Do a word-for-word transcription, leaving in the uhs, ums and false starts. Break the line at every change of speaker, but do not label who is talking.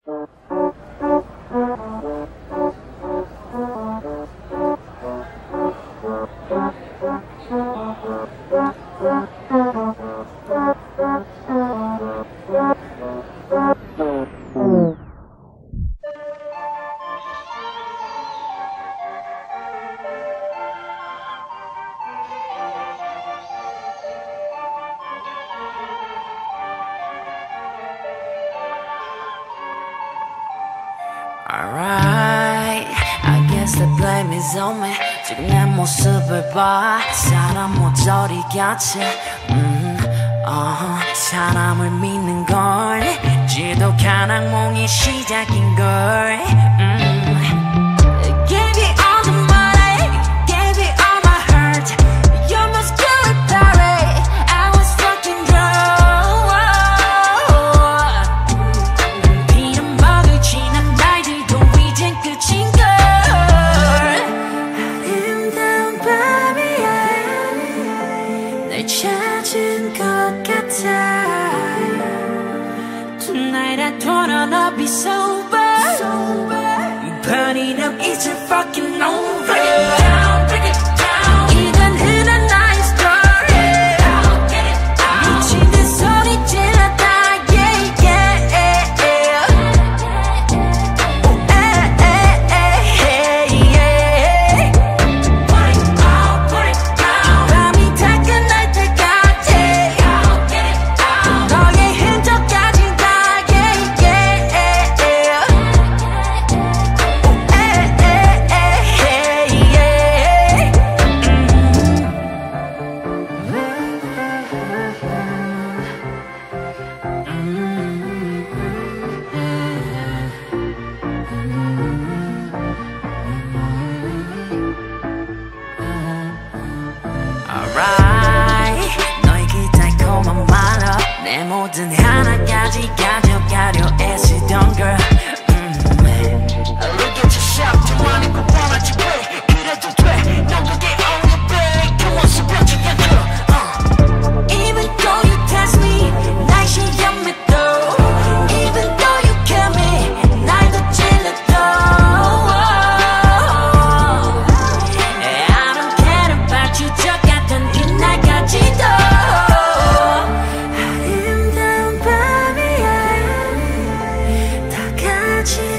Alright, I guess the blame is on me. 지금 내 모습을 봐 사람 모조리 같이 음, uh, 사람을 믿는 걸 지독한 악몽이 시작인걸 음. Gave you all the money, gave you all my hurt. You must do it dirty. I was fucking drunk. 비는 먹을 지난 날들도 이젠 끝인걸. 아름다운 밤이야 날 찾은 것 같아. Tonight I don't wanna be sober. Burning up, it's a fucking over. Break it down, break it down. 이건 흔한 나의 story. I'll get it down. 미친 듯 소리 질렀다, yeah, yeah, yeah. Oh, eh, eh, eh, yeah. Put it out, put it down. 밤이 다 끝날 때까지. I'll get it down. 너의 흔적까지 다, yeah, yeah, yeah. Alright, 너의 그 달콤한 말로 내 모든 하나까지 가져가려 애쓰던 걸. Look at yourself, 좀 아니고 원하지 왜 그래도 돼. 넌 그게 only babe 그 모습 변치 않고. Even though you test me 날 시험해 또. Even though you kill me 날 더 찔러도. I don't care about you 저 같던 그날까지도. 아름다운 밤이야 다 같이